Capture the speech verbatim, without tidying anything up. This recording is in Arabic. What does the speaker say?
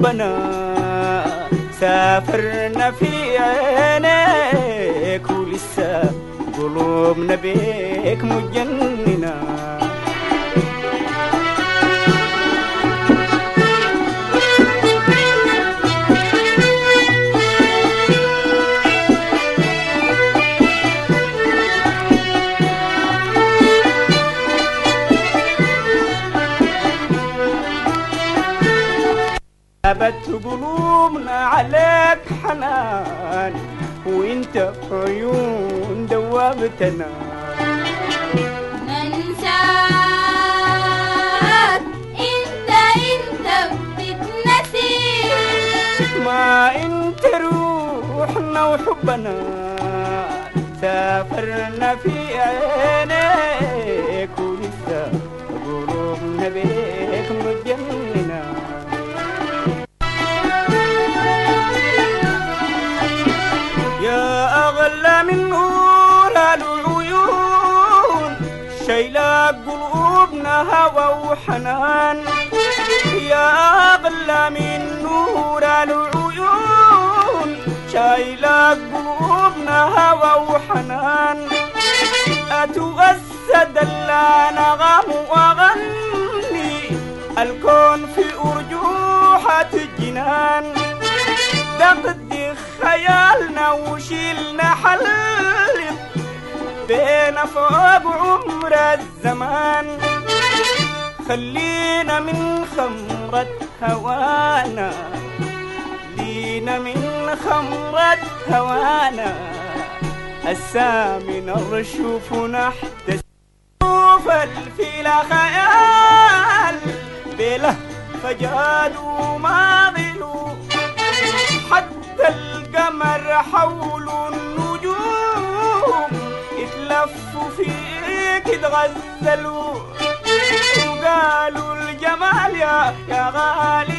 حبنا سافرنا في عينيك ولسه قلوبنا بيك مجننة. ثبت قلوبنا عليك حنان وانت في عيون دوابتنا. ننساك انت انت بتتنسي ما انت روحنا وحبنا سافرنا في عينيك ولسه قلوبنا بيك مجننة. أغلى من نور العيون شايلة قلوبنا هوى وحنان. يا أغلى من نور العيون شايلة قلوبنا هوى وحنان. أتوسد الأنغام وأغني الكون في أرجوحة الجنان. دقدق خيالنا وشيلنا حلق بين فوق عمر الزمان. خلينا من خمرة هوانا لينا من خمرة هوانا السامي نرشف ونحتسب الفيلا خيال بله فجاد وما ظلوا. حتى القمر حول النجوم اتلفوا فيك اتغزلوا وقالوا الجمال يا يا غالي